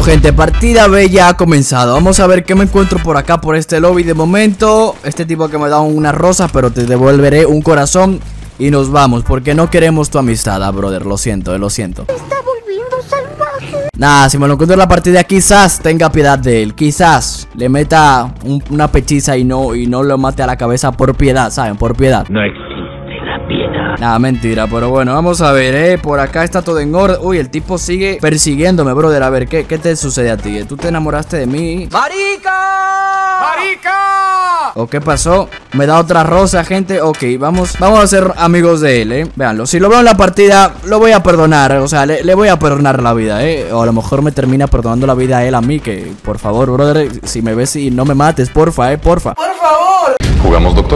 Bueno gente, partida B ya ha comenzado. Vamos a ver qué me encuentro por acá, por este lobby. De momento, este tipo que me da una rosa, pero te devolveré un corazón y nos vamos, porque no queremos tu amistad, brother. Lo siento, lo siento. Está volviendo salvaje. Nah, si me lo encuentro en la partida, quizás tenga piedad de él. Quizás le meta una pechiza y no lo mate a la cabeza por piedad, ¿saben? Por piedad. No existe la piedad. Nah, mentira, pero bueno, vamos a ver, por acá está todo en orden. Uy, el tipo sigue persiguiéndome, brother. A ver, ¿qué te sucede a ti? ¿Tú te enamoraste de mí? ¡Marica! ¡Marica! ¿O qué pasó? Me da otra rosa, gente. Ok, vamos a ser amigos de él, Véanlo, si lo veo en la partida, lo voy a perdonar. O sea, le voy a perdonar la vida, O a lo mejor me termina perdonando la vida a él a mí. Que, por favor, brother, si me ves y no me mates, porfa, porfa. ¡Por favor! ¿Jugamos, doctor?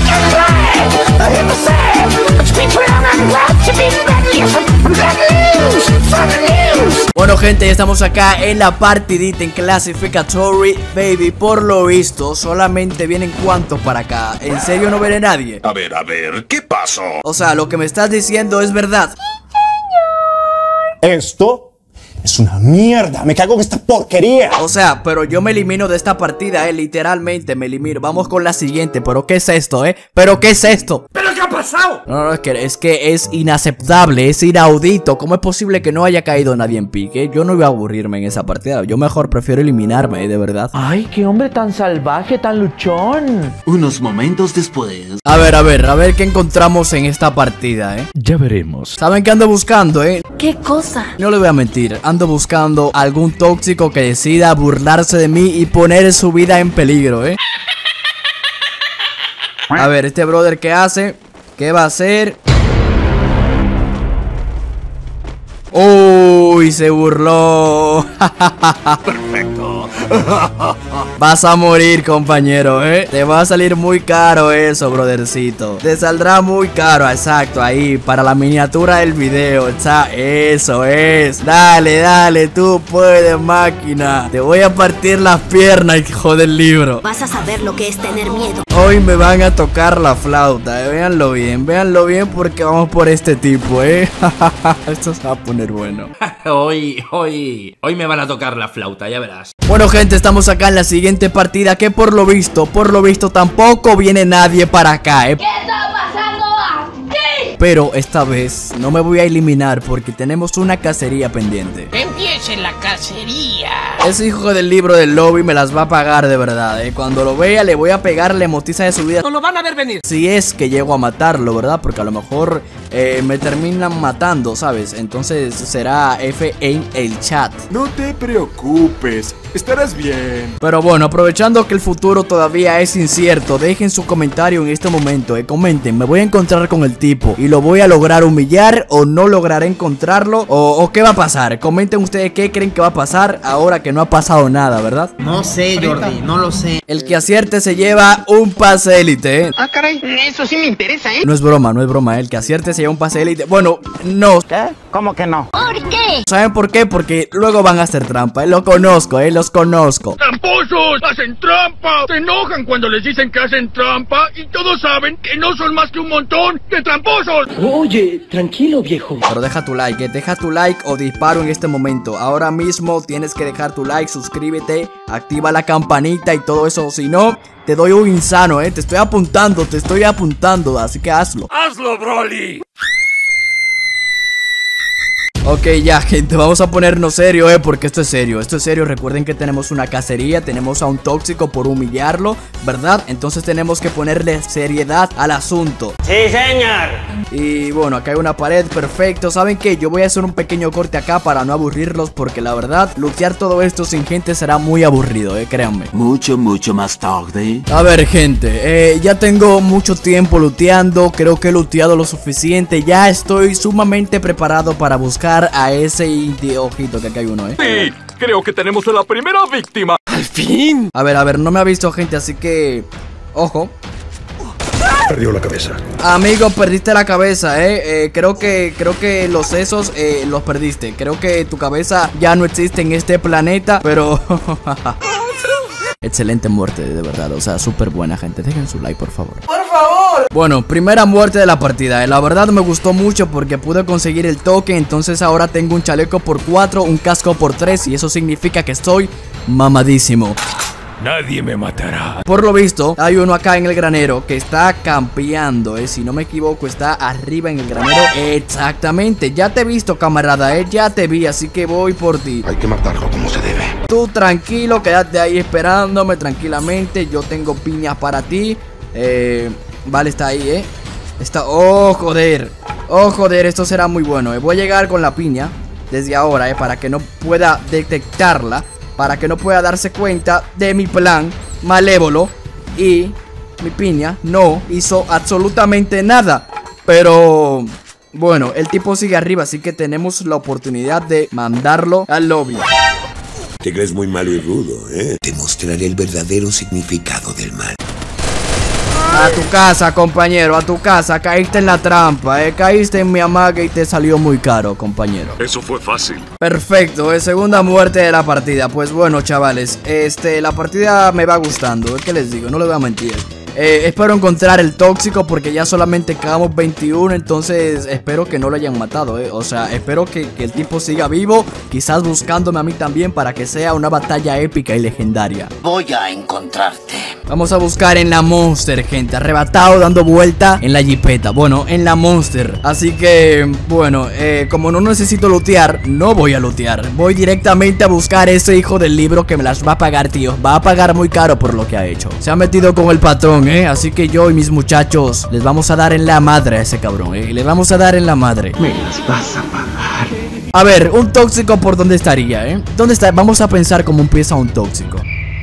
Bueno gente, ya estamos acá en la partidita en Classificatory, baby. Por lo visto, solamente vienen cuantos para acá. ¿En serio no viene nadie? A ver, ¿qué pasó? O sea, lo que me estás diciendo es verdad. Esto es una mierda, me cago en esta porquería. O sea, pero yo me elimino de esta partida, literalmente me elimino. Vamos con la siguiente, pero ¿qué es esto, ¿Pero qué es esto? ¿Pero qué ha pasado? No, es que es inaceptable, es inaudito. ¿Cómo es posible que no haya caído nadie en pique? Yo no iba a aburrirme en esa partida. Yo mejor prefiero eliminarme, de verdad. Ay, qué hombre tan salvaje, tan luchón. Unos momentos después. A ver qué encontramos en esta partida, Ya veremos. ¿Saben qué ando buscando, ¿Qué cosa? No le voy a mentir, ando buscando algún tóxico que decida burlarse de mí y poner su vida en peligro, A ver, este brother, ¿qué hace? ¿Qué va a hacer? Uy, se burló. Perfecto. Vas a morir, compañero, Te va a salir muy caro eso, brothercito. Te saldrá muy caro, exacto, ahí, para la miniatura del video. Eso es. Dale, tú puedes, máquina. Te voy a partir las piernas, hijo del libro. Vas a saber lo que es tener miedo. Hoy me van a tocar la flauta, véanlo bien porque vamos por este tipo, Esto se va a poner bueno. Hoy me van a tocar la flauta, ya verás. Bueno gente, estamos acá en la siguiente partida, que por lo visto tampoco viene nadie para acá, ¿Qué está pasando aquí? Pero esta vez no me voy a eliminar porque tenemos una cacería pendiente. ¡Empiece la cacería! Ese hijo del libro del lobby me las va a pagar de verdad, Cuando lo vea le voy a pegar la emotiza de su vida. No lo van a ver venir. Si es que llego a matarlo, ¿verdad? Porque a lo mejor me terminan matando, ¿sabes? Entonces será F en el chat. No te preocupes, estarás bien. Pero bueno, aprovechando que el futuro todavía es incierto, dejen su comentario en este momento, comenten, me voy a encontrar con el tipo y lo voy a lograr humillar o no lograré encontrarlo o qué va a pasar. Comenten ustedes qué creen que va a pasar ahora que no ha pasado nada, ¿verdad? No sé, Jordi, no lo sé. El que acierte se lleva un pase élite, Ah, caray, eso sí me interesa, No es broma, el que acierte se lleva un pase élite. Bueno, no. ¿Qué? ¿Cómo que no? ¿Por qué? ¿Saben por qué? Porque luego van a hacer trampa, Lo conozco, los conozco. ¡Tramposos! ¡Hacen trampa! Se enojan cuando les dicen que hacen trampa y todos saben que no son más que un montón de tramposos. Oye, tranquilo, viejo. Pero deja tu like, o disparo en este momento. Ahora mismo tienes que dejar tu like, suscríbete, activa la campanita y todo eso. Si no, te doy un insano, te estoy apuntando, así que hazlo. ¡Hazlo, Broly! Ok, ya gente, vamos a ponernos serio, porque esto es serio, recuerden que tenemos una cacería, tenemos a un tóxico por humillarlo, ¿verdad? Entonces tenemos que ponerle seriedad al asunto. Sí, señor. Y bueno, acá hay una pared, perfecto. ¿Saben qué? Yo voy a hacer un pequeño corte acá para no aburrirlos, porque la verdad, lootear todo esto sin gente será muy aburrido, créanme. Mucho más tarde. A ver, gente, ya tengo mucho tiempo looteando, creo que he looteado lo suficiente, ya estoy sumamente preparado para buscar a ese ojito, que aquí hay uno, Sí, creo que tenemos a la primera víctima. ¡Al fin! A ver, no me ha visto gente, así que... Ojo. Perdió la cabeza. Amigo, perdiste la cabeza, creo que los sesos los perdiste. Creo que tu cabeza ya no existe en este planeta, pero... Excelente muerte, de verdad, o sea, súper buena, gente. Dejen su like, por favor. ¡Por favor! Bueno, primera muerte de la partida. La verdad me gustó mucho porque pude conseguir el toque. Entonces ahora tengo un chaleco por 4, un casco por 3 y eso significa que estoy mamadísimo. Nadie me matará. Por lo visto, hay uno acá en el granero que está campeando, si no me equivoco, está arriba en el granero. Exactamente, ya te he visto, camarada, ya te vi, así que voy por ti. Hay que matarlo como se debe. Tú tranquilo, quédate ahí esperándome tranquilamente. Yo tengo piñas para ti. Vale, está ahí, Está... Oh, joder. Oh, joder, esto será muy bueno, Voy a llegar con la piña desde ahora, para que no pueda detectarla, para que no pueda darse cuenta de mi plan malévolo. Y mi piña no hizo absolutamente nada. Pero bueno, el tipo sigue arriba, así que tenemos la oportunidad de mandarlo al lobby. Te crees muy malo y rudo, Te mostraré el verdadero significado del mal. A tu casa, compañero, a tu casa. Caíste en la trampa, Caíste en mi amague y te salió muy caro, compañero. Eso fue fácil. Perfecto, segunda muerte de la partida. Pues bueno, chavales, la partida me va gustando, ¿qué les digo? No les voy a mentir. Espero encontrar el tóxico porque ya solamente quedamos 21. Entonces espero que no lo hayan matado, O sea, espero que el tipo siga vivo, quizás buscándome a mí también, para que sea una batalla épica y legendaria. Voy a encontrarte. Vamos a buscar en la Monster, gente. Arrebatado dando vuelta en la jipeta. Bueno, en la Monster. Así que, bueno, como no necesito lootear, no voy a lootear. Voy directamente a buscar a ese hijo del libro que me las va a pagar, tío. Va a pagar muy caro por lo que ha hecho. Se ha metido con el patrón, Así que yo y mis muchachos les vamos a dar en la madre a ese cabrón, Le vamos a dar en la madre. Me las vas a pagar. A ver, un tóxico, ¿por dónde estaría, ¿Dónde está? Vamos a pensar cómo empieza un tóxico.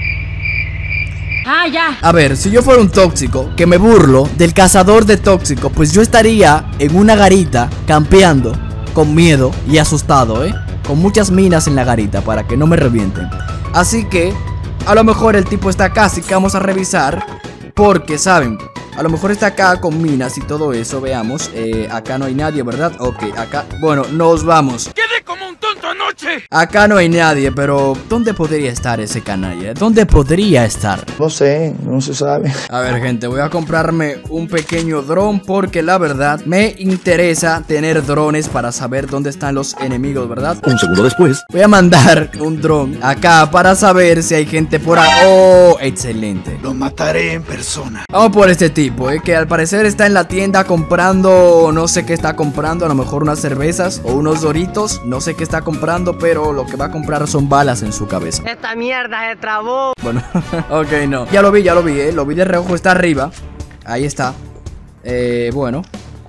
Ah, ya. A ver, si yo fuera un tóxico que me burlo del cazador de tóxico, pues yo estaría en una garita campeando, con miedo y asustado, con muchas minas en la garita para que no me revienten. Así que a lo mejor el tipo está acá, así que vamos a revisar. Porque, ¿saben? A lo mejor está acá con minas y todo eso, veamos. Acá no hay nadie, ¿verdad? Ok, acá... Bueno, nos vamos. ¡Quedé como un tonto anoche! Acá no hay nadie, pero ¿dónde podría estar ese canalla? ¿Dónde podría estar? No sé, no se sabe. A ver, gente, voy a comprarme un pequeño dron porque la verdad me interesa tener drones para saber dónde están los enemigos, ¿verdad? Un segundo después. Voy a mandar un dron acá para saber si hay gente por ahí. ¡Oh! Excelente. Lo mataré en persona. Vamos por este tipo, que al parecer está en la tienda comprando, no sé qué está comprando, a lo mejor unas cervezas o unos doritos, no sé qué está comprando, pero lo que va a comprar son balas en su cabeza. Esta mierda se trabó. Bueno, ok, no. Ya lo vi, lo vi de reojo, está arriba. Ahí está. Bueno.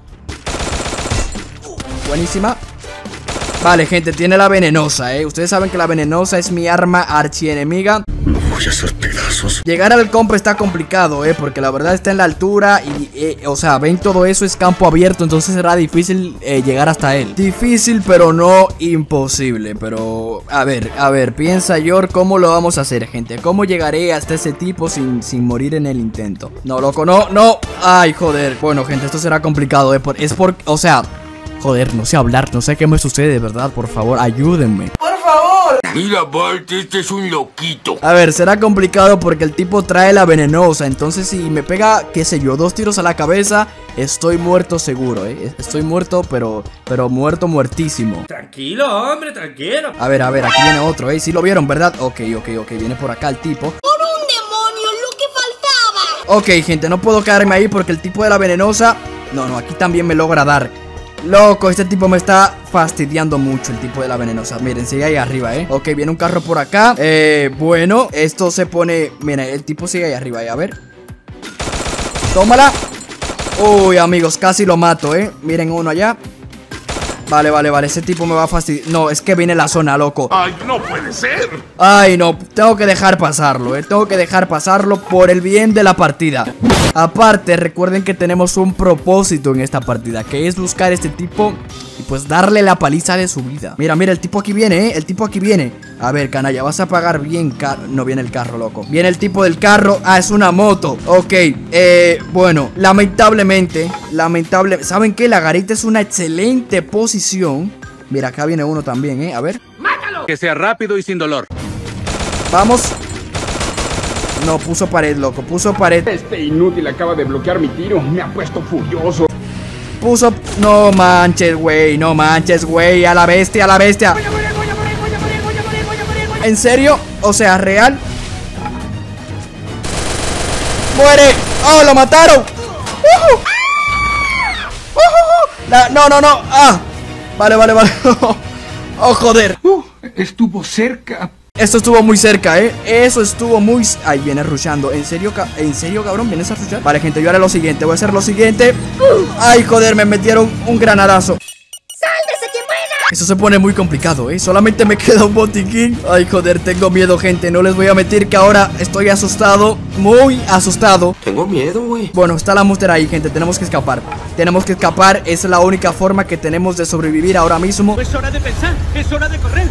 Buenísima. Vale, gente, tiene la venenosa, Ustedes saben que la venenosa es mi arma archienemiga. Lo voy a hacer pedazos. Llegar al compa está complicado, porque la verdad está en la altura y, o sea, ven, todo eso es campo abierto, entonces será difícil llegar hasta él. Difícil, pero no imposible. Pero, a ver, piensa Yor, ¿cómo lo vamos a hacer, gente? ¿Cómo llegaré hasta ese tipo sin morir en el intento? No, loco, no. Ay, joder. Bueno, gente, esto será complicado, o sea... Joder, no sé hablar, no sé qué me sucede, ¿verdad? Por favor, ayúdenme. ¡Por favor! Mira, Bart, este es un loquito. A ver, será complicado porque el tipo trae la venenosa. Entonces si me pega, qué sé yo, 2 tiros a la cabeza, estoy muerto seguro, Estoy muerto, pero muerto, muertísimo. Tranquilo, hombre, tranquilo. A ver, aquí viene otro, ¿Sí lo vieron, verdad? Ok, viene por acá el tipo. ¡Por un demonio, lo que faltaba! Ok, gente, no puedo quedarme ahí porque el tipo de la venenosa... No, aquí también me logra dar. Loco, este tipo me está fastidiando mucho, el tipo de la venenosa. Miren, sigue ahí arriba, Ok, viene un carro por acá. Bueno, esto se pone... Mira, el tipo sigue ahí arriba, a ver. Tómala. Uy, amigos, casi lo mato, Miren uno allá. Vale, ese tipo me va a fastidiar. No, es que viene la zona, loco. Ay, no puede ser. Ay, no, tengo que dejar pasarlo, Tengo que dejar pasarlo por el bien de la partida. Aparte, recuerden que tenemos un propósito en esta partida, que es buscar a este tipo y pues darle la paliza de su vida. Mira, el tipo aquí viene, El tipo aquí viene. A ver, canalla, vas a pagar bien caro. No viene el carro, loco. Viene el tipo del carro. Ah, es una moto. Ok, bueno, lamentablemente. ¿Saben qué? La garita es una excelente posición. Mira, acá viene uno también, A ver. ¡Mátalo! Que sea rápido y sin dolor. Vamos. No, puso pared, loco, puso pared. Este inútil acaba de bloquear mi tiro. Me ha puesto furioso. Puso... No manches, güey, no manches, güey. A la bestia, a la bestia. ¿En serio? O sea, ¿real? ¡Muere! ¡Oh, lo mataron! No, no, no. ¡Ah! Vale, vale, vale. ¡Oh, joder! Estuvo cerca. Esto estuvo muy cerca, Eso estuvo muy... Ahí viene rushando. ¿En serio, cabrón? ¿Vienes a rushar? Vale, gente, yo haré lo siguiente. Voy a hacer lo siguiente. ¡Ay, joder! Me metieron un granadazo. ¡Sálvese quien pueda! Eso se pone muy complicado, Solamente me queda un botiquín. Ay, joder, tengo miedo, gente. No les voy a mentir que ahora estoy asustado. Muy asustado. Tengo miedo, güey. Bueno, está la monster ahí, gente. Tenemos que escapar. Tenemos que escapar. Es la única forma que tenemos de sobrevivir ahora mismo. Es hora de pensar. Es hora de correr.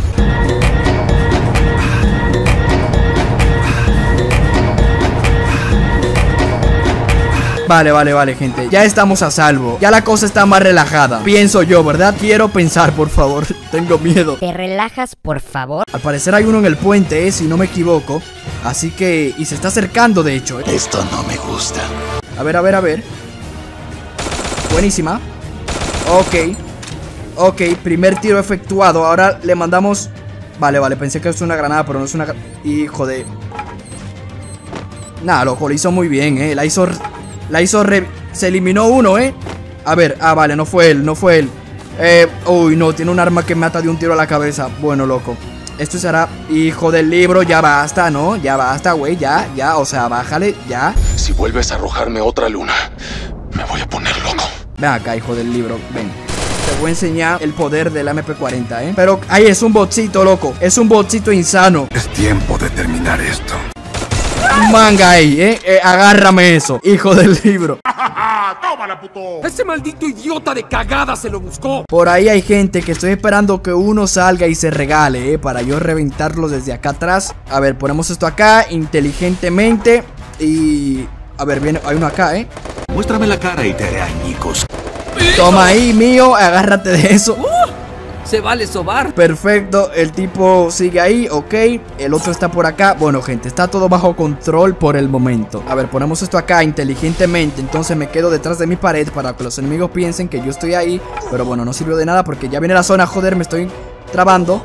Vale, vale, vale, gente. Ya estamos a salvo. Ya la cosa está más relajada. Pienso yo, ¿verdad? Quiero pensar, por favor. Tengo miedo. ¿Te relajas, por favor? Al parecer hay uno en el puente, si no me equivoco. Así que... Y se está acercando, de hecho, Esto no me gusta. A ver, a ver, a ver. Buenísima. Ok. Ok, primer tiro efectuado. Ahora le mandamos... Vale, vale, pensé que es una granada, pero no es una... Hijo de... Nah, loco, lo hizo muy bien, La hizo Se eliminó uno, A ver, vale, no fue él, no fue él. Uy, no, tiene un arma que mata de un tiro a la cabeza. Bueno, loco. Esto será... Hijo del libro, ya basta, ¿no? Ya basta, güey, ya, o sea, bájale, ya. Si vuelves a arrojarme otra luna, me voy a poner loco. Ven acá, hijo del libro, ven. Te voy a enseñar el poder de la MP40, Pero ahí es un botcito, loco. Es un botcito insano. Es tiempo de terminar esto. Manga ahí, agárrame eso, hijo del libro. ¡Tómala, puto! ¡Ese maldito idiota de cagada se lo buscó! Por ahí hay gente que estoy esperando que uno salga y se regale, para yo reventarlo desde acá atrás. A ver, ponemos esto acá inteligentemente. Y... A ver, viene, hay uno acá, Muéstrame la cara y te haré añicos. Toma ahí, mío, agárrate de eso. Se vale sobar. Perfecto, el tipo sigue ahí, ok. El otro está por acá. Bueno, gente, está todo bajo control por el momento. A ver, ponemos esto acá inteligentemente. Entonces me quedo detrás de mi pared para que los enemigos piensen que yo estoy ahí. Pero bueno, no sirvió de nada porque ya viene la zona. Joder, me estoy trabando.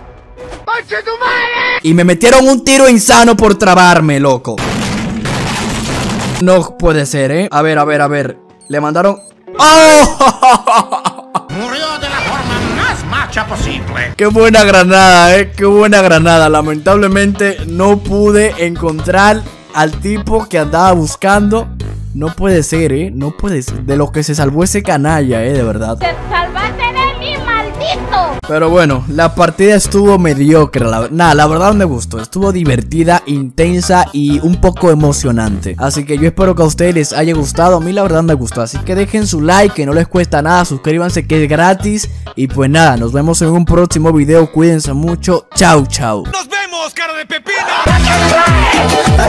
Y me metieron un tiro insano por trabarme, loco. No puede ser, A ver, a ver, a ver. Le mandaron... ¡Oh! Murió de la forma más macha posible. Qué buena granada, qué buena granada. Lamentablemente no pude encontrar al tipo que andaba buscando. No puede ser, no puede ser. De lo que se salvó ese canalla, de verdad. ¡Te salvaste de mí, maldito! Pero bueno, la partida estuvo mediocre. La verdad me gustó. Estuvo divertida, intensa y un poco emocionante. Así que yo espero que a ustedes les haya gustado. A mí la verdad me gustó. Así que dejen su like, que no les cuesta nada. Suscríbanse, que es gratis. Y pues nada, nos vemos en un próximo video. Cuídense mucho. Chau, chau. ¡Nos vemos, cara de pepino!